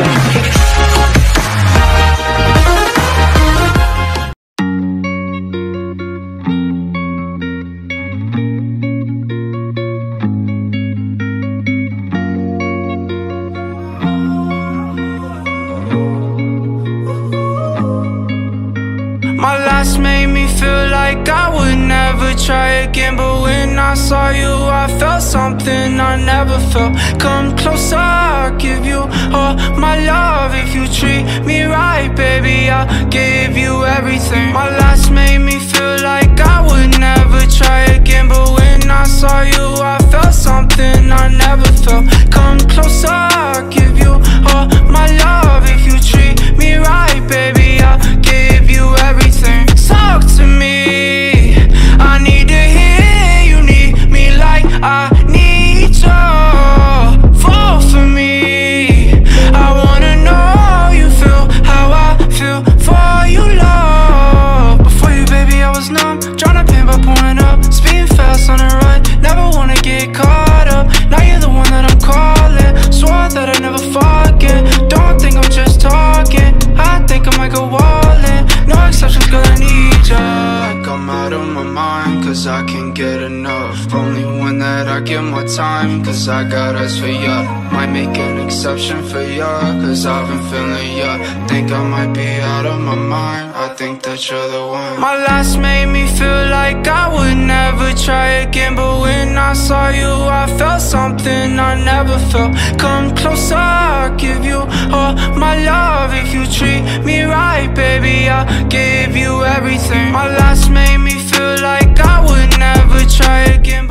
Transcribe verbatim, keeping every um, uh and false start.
My last made me feel like I would never try again, but when I saw you I felt something I never felt. Come closer, I'll give you all my love. If you treat me right, baby, I'll give you everything. My last made me feel like I would never try again, but when I saw you I felt something I never felt. Come closer, I'll give you all my love. If you treat me right, baby, I'll give you everything. Talk to me, I need to hear you need me like I need you. Fall for me, I wanna know you feel how I feel for you, love. Before you, baby, I was numb, tryna pin by pouring up, speeding fast on the run, never wanna get caught up. Now you're the one that I'm calling, swore that I'd never forget. Don't think I'm just talking, I think I might go all in. No exceptions, girl, I need ya. Like I'm out of my mind, cause I can't get enough. Only one that I give my time, cause I got eyes for ya. Might make an exception for ya, cause I've been feeling ya. Think I might be out of my mind, I think that you're the one. My last made me feel like I would never try again, but when I saw you I felt something I never felt. Come closer, I'll give you all my love. If you treat me right, baby, I'll give you everything. My last made me feel like I would never try again.